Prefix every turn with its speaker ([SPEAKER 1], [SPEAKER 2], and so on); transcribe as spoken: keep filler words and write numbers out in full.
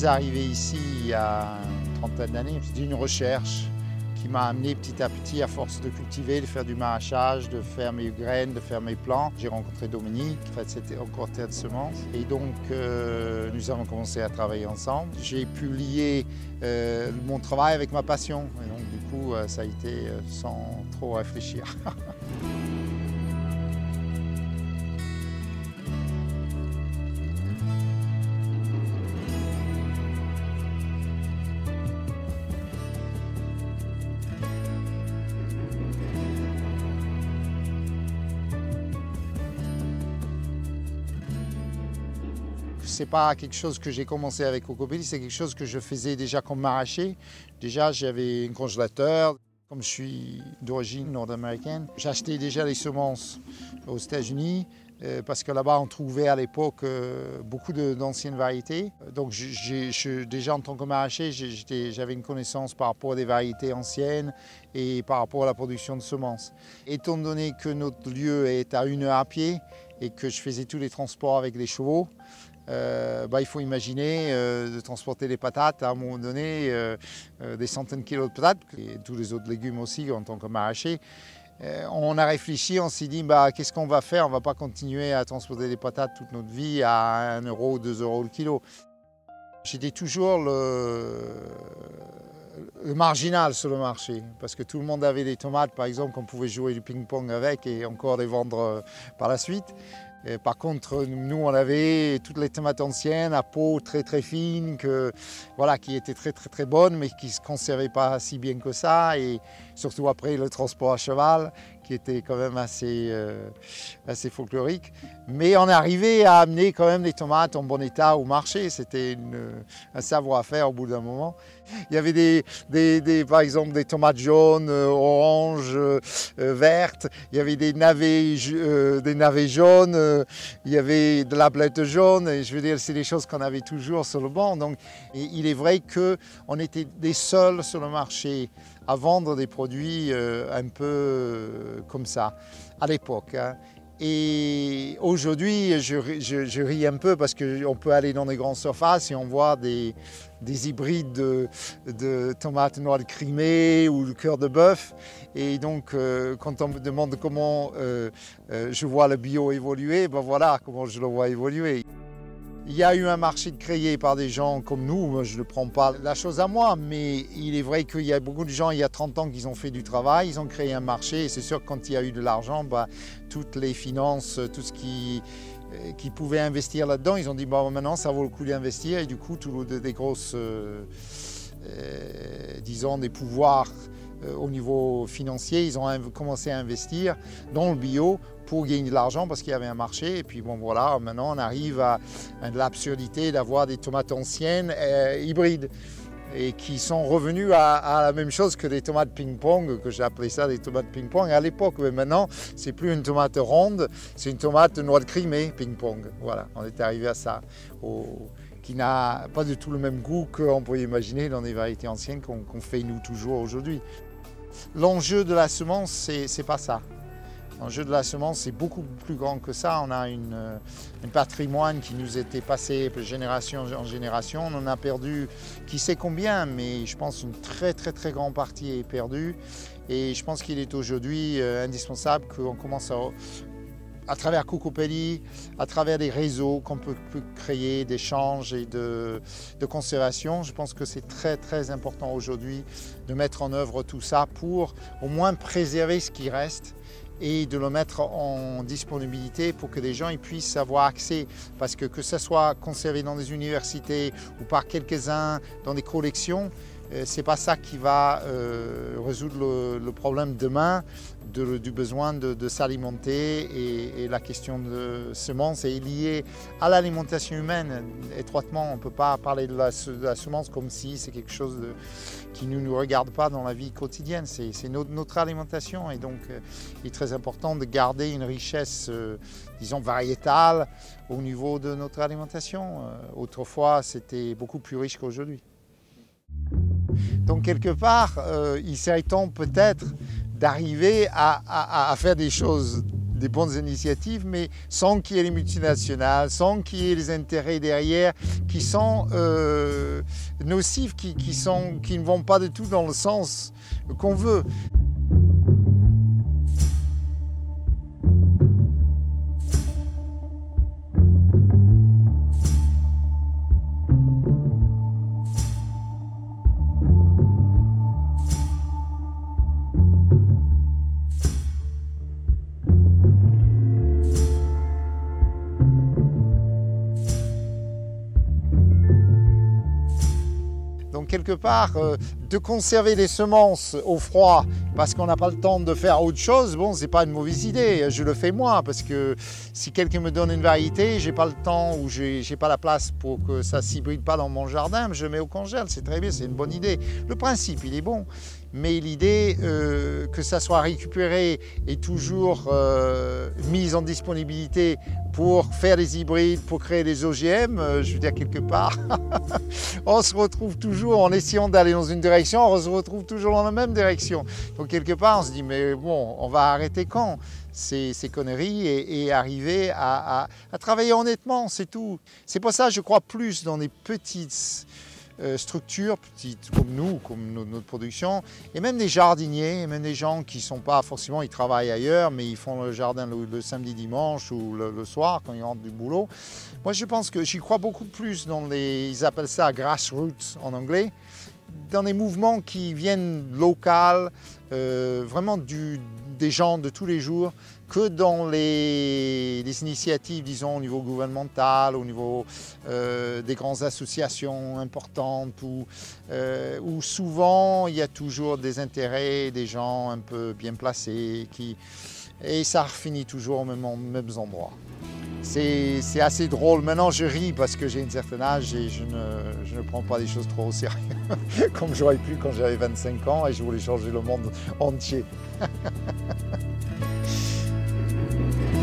[SPEAKER 1] suis arrivé ici il y a une trentaine d'années. C'était une recherche qui m'a amené petit à petit, à force de cultiver, de faire du maraîchage, de faire mes graines, de faire mes plants. J'ai rencontré Dominique, en fait c'était encore Terre de Semences. Et donc euh, nous avons commencé à travailler ensemble. J'ai pu lier euh, mon travail avec ma passion. Et donc du coup euh, ça a été euh, sans trop réfléchir. Ce n'est pas quelque chose que j'ai commencé avec Cocopelli, c'est quelque chose que je faisais déjà comme maraîcher. Déjà, j'avais un congélateur. Comme je suis d'origine nord-américaine, j'achetais déjà les semences aux États-Unis euh, parce que là-bas, on trouvait à l'époque euh, beaucoup d'anciennes variétés. Donc, j'ai, je, déjà en tant que maraîcher, j'avais une connaissance par rapport à des variétés anciennes et par rapport à la production de semences. Étant donné que notre lieu est à une heure à pied et que je faisais tous les transports avec les chevaux, Euh, bah, il faut imaginer euh, de transporter les patates à un moment donné, euh, euh, des centaines de kilos de patates, et tous les autres légumes aussi en tant que maraîcher. Euh, on a réfléchi, on s'est dit bah, qu'est-ce qu'on va faire? On ne va pas continuer à transporter des patates toute notre vie à un euro ou deux euros le kilo. J'étais toujours le, le marginal sur le marché, parce que tout le monde avait des tomates par exemple qu'on pouvait jouer du ping-pong avec et encore les vendre par la suite. Et par contre, nous, on avait toutes les tomates anciennes à peau très très fine, que, voilà, qui étaient très très très bonnes, mais qui ne se conservaient pas si bien que ça. Et surtout après le transport à cheval, qui était quand même assez, euh, assez folklorique. Mais on arrivait à amener quand même des tomates en bon état au marché. C'était un savoir-faire au bout d'un moment. Il y avait des, des, des, par exemple des tomates jaunes, euh, oranges, euh, vertes. Il y avait des navets, euh, des navets jaunes. Euh, il y avait de la blette jaune. Et je veux dire, c'est des choses qu'on avait toujours sur le banc. Donc, et il est vrai qu'on était des seuls sur le marché à vendre des produits euh, un peu euh, comme ça, à l'époque. Hein. Et aujourd'hui, je, je, je ris un peu parce qu'on peut aller dans des grandes surfaces et on voit des, des hybrides de, de tomates noires de Crimée ou de cœur de bœuf. Et donc, euh, quand on me demande comment euh, euh, je vois le bio évoluer, ben voilà comment je le vois évoluer. Il y a eu un marché créé par des gens comme nous, je ne prends pas la chose à moi, mais il est vrai qu'il y a beaucoup de gens, il y a trente ans, qui ont fait du travail, ils ont créé un marché et c'est sûr que quand il y a eu de l'argent, bah, toutes les finances, tout ce qui, qui pouvait investir là-dedans, ils ont dit bah, maintenant ça vaut le coup d'investir et du coup, tous des grosses, euh, euh, disons, des pouvoirs euh, au niveau financier, ils ont commencé à investir dans le bio pour gagner de l'argent parce qu'il y avait un marché. Et puis bon voilà, maintenant on arrive à, à l'absurdité d'avoir des tomates anciennes euh, hybrides et qui sont revenus à, à la même chose que des tomates ping-pong, que j'ai appelé ça des tomates ping-pong à l'époque. Mais maintenant, c'est plus une tomate ronde, c'est une tomate noire de Crimée ping-pong. Voilà, on est arrivé à ça, au, qui n'a pas du tout le même goût qu'on pourrait imaginer dans des variétés anciennes qu'on qu'on fait nous toujours aujourd'hui. L'enjeu de la semence, c'est pas ça. L'enjeu de la semence, c'est beaucoup plus grand que ça. On a une, un patrimoine qui nous était passé de génération en génération. On en a perdu qui sait combien, mais je pense une très très très grande partie est perdue. Et je pense qu'il est aujourd'hui euh, indispensable qu'on commence à, à travers Cocopelli, à travers des réseaux qu'on peut, peut créer, d'échanges et de, de conservation. Je pense que c'est très très important aujourd'hui de mettre en œuvre tout ça pour au moins préserver ce qui reste et de le mettre en disponibilité pour que les gens ils puissent avoir accès. Parce que que ce soit conservé dans des universités ou par quelques-uns dans des collections, euh, c'est pas ça qui va euh, résoudre le, le problème demain de, du besoin de, de s'alimenter et, et la question de semences est liée à l'alimentation humaine étroitement. On ne peut pas parler de la, de la semence comme si c'est quelque chose de, qui ne nous regarde pas dans la vie quotidienne. C'est notre, notre alimentation et donc euh, il est très important de garder une richesse, euh, disons, variétale au niveau de notre alimentation. Euh, autrefois, c'était beaucoup plus riche qu'aujourd'hui. Donc quelque part, euh, il serait temps peut-être d'arriver à, à, à faire des choses des bonnes initiatives, mais sans qu'il y ait les multinationales, sans qu'il y ait les intérêts derrière qui sont euh, nocifs, qui, qui, sont, qui ne vont pas du tout dans le sens qu'on veut. Donc quelque part, euh, de conserver les semences au froid parce qu'on n'a pas le temps de faire autre chose, bon, c'est pas une mauvaise idée. Je le fais moi parce que si quelqu'un me donne une variété, j'ai pas le temps ou j'ai pas la place pour que ça s'hybride pas dans mon jardin, je le mets au congèle, c'est très bien, c'est une bonne idée. Le principe, il est bon, mais l'idée euh, que ça soit récupéré et toujours euh, mis en disponibilité pour faire des hybrides, pour créer des O G M, euh, je veux dire quelque part, on se retrouve toujours en essayant d'aller dans une direction, on se retrouve toujours dans la même direction. Donc quelque part, on se dit, mais bon, on va arrêter quand ces, ces conneries et, et arriver à, à, à travailler honnêtement, c'est tout. C'est pour ça que je crois plus dans des petites euh, structures, petites comme nous, comme notre, notre production, et même des jardiniers, et même des gens qui ne sont pas forcément, ils travaillent ailleurs, mais ils font le jardin le, le samedi, dimanche ou le, le soir quand ils rentrent du boulot. Moi, je pense que j'y crois beaucoup plus dans les, ils appellent ça grassroots en anglais, dans des mouvements qui viennent locaux, euh, vraiment du, des gens de tous les jours, que dans les, les initiatives, disons, au niveau gouvernemental, au niveau euh, des grandes associations importantes, où, euh, où souvent il y a toujours des intérêts, des gens un peu bien placés, qui, et ça finit toujours aux mêmes, aux mêmes endroits. C'est assez drôle. Maintenant, je ris parce que j'ai un certain âge et je ne, je ne prends pas les choses trop au sérieux, comme j'aurais pu quand j'avais vingt-cinq ans et je voulais changer le monde entier.